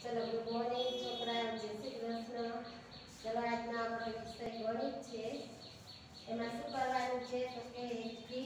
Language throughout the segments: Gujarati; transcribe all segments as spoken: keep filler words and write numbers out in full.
चलो गुड मॉर्निंग छोकरा जय श्री कृष्ण। चलो आज आपणो विषय गणित छे। एमां शुं करवानुं छे तो के एक थी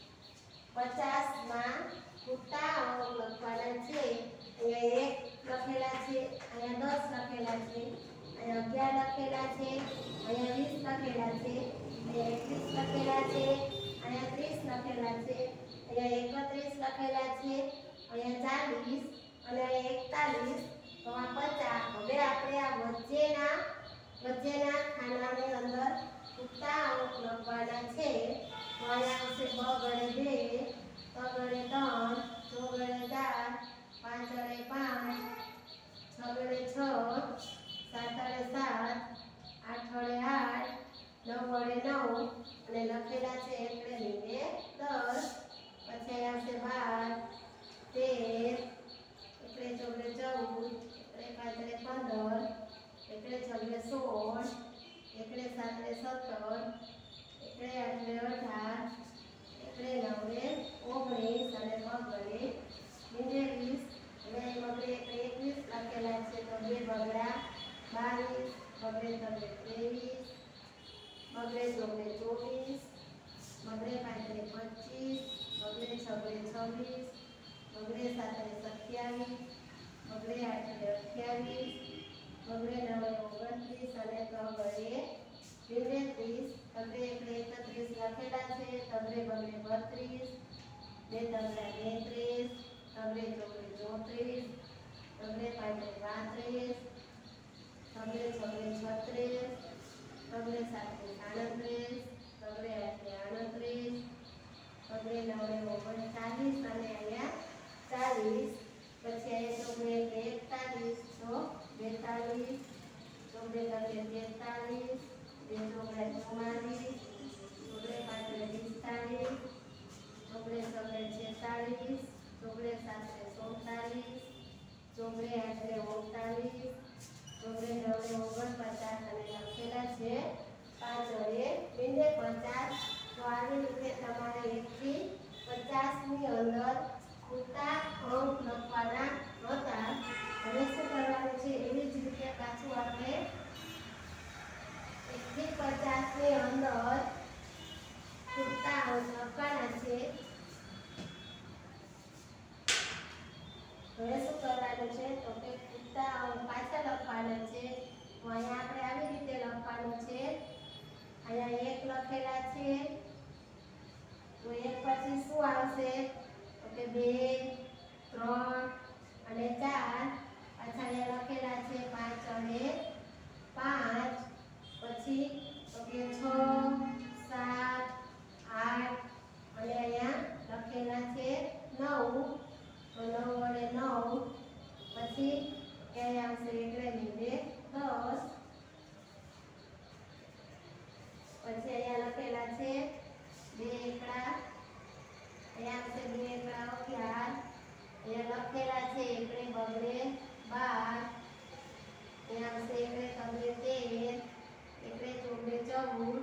पचास मां खूटा अंक लखवाना छे। अहींया एक लखेला छे, अहींया दस लखेला छे, अहींया अगियार लखेला छे, अहींया वीस लखेला छे, अहींया एकवीस लखेला छे, अहींया तीस लखेला छे, अहींया एकत्रीस लखेला छे, अहींया चालीस અને એકતાલીસ તો આ પચાસ। હવે આપણે આ વચ્ચેના વચ્ચેના ખાનાની અંદર ખૂટા અંક લખવાના છે। તો અહીંયા આવશે બ ગણે બે, ત ગણે ત્રણ, ચો ગણે ચાર, પાંચ ગણે પાંચ, છ ગણે છ, સાત ગણે સાત, આઠ ગણે આઠ, નવ ગણે નવ અને લખેલા છે એટલે લીધે દસ। પછી અહીંયા આવશે બાર, તેર, एकड़े चौदह चौदह, एकड़े पांचड़े पंद्रह, एकड़े छब्बीस सोल, एकड़े सातड़े सत्तर, एकड़े आठड़े अठार, एकड़े नवे ओगनीस अने बगड़े बीजे वीस अने बगड़े एकड़े एकवीस लखेला छे। तो बे बगड़ा बावीस, बगड़े तगड़े तेवीस, बगड़े चौगड़े चौबीस, बगड़े पांचड़े पच्चीस, बगड़े छगड़े छब्बीस, बगड़े सातड़े सत्यावीस, बगड़े आठड़े अठावीस, बगड़े नवे ओगणतीस अने तगड़े तेत्रीस। तगड़े एकड़े एकत्रीस लखेला छे। तगड़े बगड़े बत्रीस, बे तगड़ा तेत्रीस, तगड़े चौगड़े चौत्रीस, तगड़े पांचड़े પાંત્રીસ, तगड़े छगड़े छत्रीस, तगड़े सातड़े साડત્રીસ, तगड़े आठड़े આડત્રીસ, तगड़े नवे ઓગણચાલીસ અને અહીંયા चालीस। પછી અહીંયા ચોગડે એકતાલીસ, તો બેતાલીસ, ચોગડે તગડે તેતાલીસ, બે ચોગડે ચુમ્માલીસ, ચોગડે પાંચડે પિસ્તાલીસ, ચોગડે સગડે છેતાલીસ, ચોગડે સાતડે સુડતાલીસ, ચોગડે આઠડે ઓગતાલીસ, ચોગડે નવે ઓગણપચાસ અને લખેલા છે પાંચ વડે બીજે પચાસ। તો આવી રીતે તમારે એક થી પચાસ ની અંદર ખૂટા અંક લખવાના હતા। હવે શું કરવાનું છે એવી જ રીતે પાછું આપણે એક થી પચાસ ની અંદર ખૂટા અંક લખવાના છે। હવે શું કરવાનું છે તો કે ખૂટા અંક પાછા લખવાના છે। તો અહીંયા આપણે આવી રીતે લખવાનું છે। અહીંયા એક લખેલા છે તો એક પછી શું આવશે તો કે બે, ત્રણ અને ચાર, પાછા અહીંયા લખેલા છે પાંચ અને પાંચ, પછી તો કે છ, સાત, આઠ અને અહીંયા લખેલા છે નવ, તો નવ વડે નવ, પછી ક્યાં આવશે એટલે લીધે દસ, પછી અહીંયા લખેલા છે બે એકડા, અહીંયા આવશે બે એકડા અગિયાર, અહીંયા લખેલા છે એકડે બગડે બાર, અહીંયા આવશે એકડે તગડે તેર, એકડે ચોગડે ચૌદ,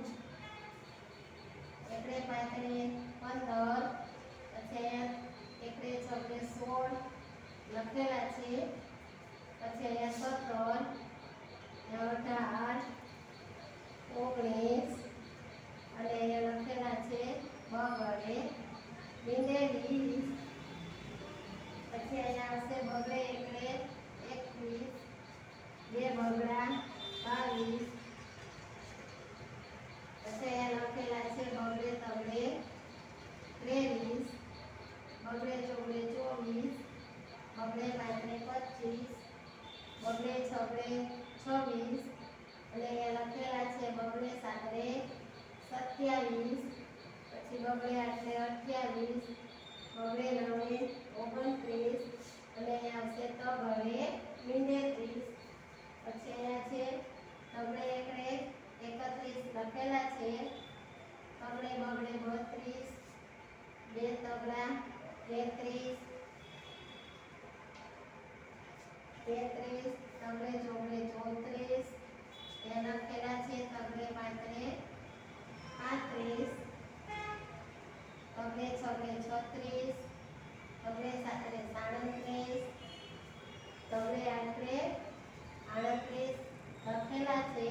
એકડે પાંચડે પંદર, પછી અહીંયા એકડે છગડે સોળ લખેલા છે, પછી અહીંયા સત્તર, અઢાર, ઓગણીસ અને અહીંયા લખેલા છે બગડે બીજે વીસ, પછી અહીંયા આવશે બગડે એકડે એકવીસ, બે બગડા બાવીસ, પછી અહીંયા લખેલા છે બગડે તગડે ત્રેવીસ, બગડે ચોગડે ચોવીસ, બગડે પાંચડે પચીસ, બગડે છગડે છવ્વીસ અને અહીંયા લખેલા છે બગડે સાતડે સત્યાવીસ, પછી બગડે આઠડે અઠ્યાવીસ, બગડે નવે ઓગણત્રીસ અને અહીંયા આવશે તગડે વીંડેત્રીસ, પછી અહીંયા છે તગડે એકડે એકત્રીસ લખેલા છે, તગડે બગડે બત્રીસ, બે તગડા તેત્રીસ, તેત્રીસ, તગડે ચોગડે ચોત્રીસ, અહીંયા લખેલા છે તગડે પાંચડે પાંત્રીસ, तगड़े छगड़े छत्रीस, तगड़े सातड़े साड़त्रीस, तगड़े आठड़े આડત્રીસ લખેલા છે,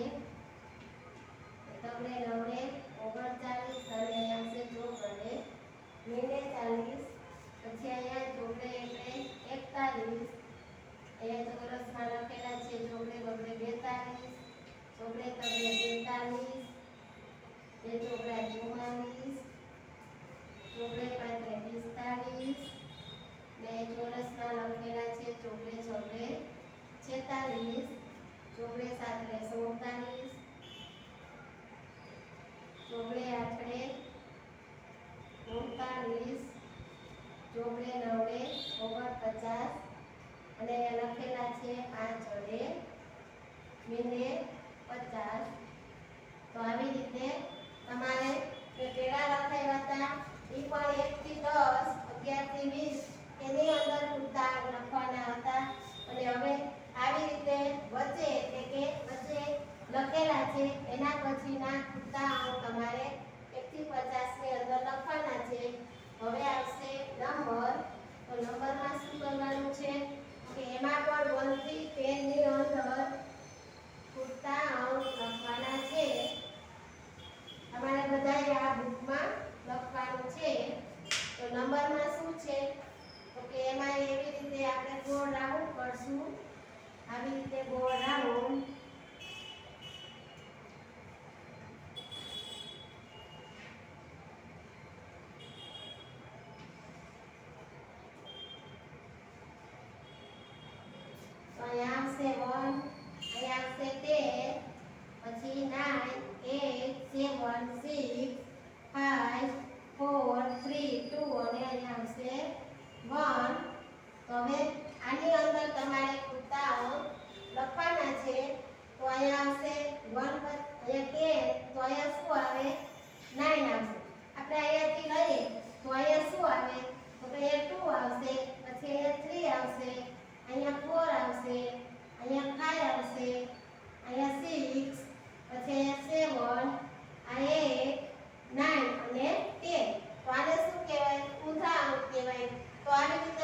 તગડે નવડે ઓગણચાલીસ અને આવશે ચોગડે મીંડે ચાલીસ, પછી અહીંયા ચોગડે એટલે એકતાલીસ, અહીંયા ચોરસમાં લખેલા છે ચોગડે બગડે બેતાલીસ, ચોગડે તગડે બેતાલીસ, બે ચોગડા ચુમ્માલીસ, ચોગડે પાંત્રે પિસ્તાલીસ, ને ચોરસમાં લખેલા છે ચોગડે ચોગડે છેતાલીસ, ચોગડે સાતરે સુડતાલીસ, ચોગડે આઠડે ઉડતાલીસ, ચોગડે નવડે ઓગણપચાસ અને લખેલા છે પાંચ વડે મીંડે પચાસ. તો આવી રીતે તમારે જે ટેડા લખાવ્યા હતા એ પણ એક થી દસ, અગિયાર થી વીસ એની અંદર પૂરતા લખવાના હતા. અને હવે આવી રીતે વચ્ચે એટલે કે વચ્ચે લખેલા છે એના પછીના પૂરતા અંક તમારે એક થી પચાસ ની અંદર લખવાના છે. હવે આવશે નંબર. તો નંબરમાં શું કરવાનું છે કે એમાં પણ one થી ten ની અંદર પૂરતા અંક લખવાના છે. તમારે બધાએ આ બુકમાં લખવાનું છે. તો નંબરમાં શું છે તો કે એમાં એવી રીતે આપણે ગોળ રાઉન્ડ કરશું, આવી રીતે ગોળ રાઉન્ડ. તો અહીંયા આવશે one, અહીંયા આવશે ten, પછી nine, eight, seven, six, five, four, three, two અને અહીંયા આવશે one. તો હવે આની અંદર તમારે પૂરતા અંક લખવાના છે. તો અહીંયા આવશે one, અહીંયા ten, તો અહીંયા શું આવે nine આવશે. આપણે અહીંયાથી લઈએ તો અહીંયા શું આવે તો કે અહીંયા two આવશે, પછી અહીંયા three આવશે, અહીંયા four આવશે, અહીંયા five આવશે, અહીંયા six, પછી અહીંયા seven, આ eight, nine અને ten. તો આને શું કહેવાય ઊંધા અંક કહેવાય. તો આવી રીતે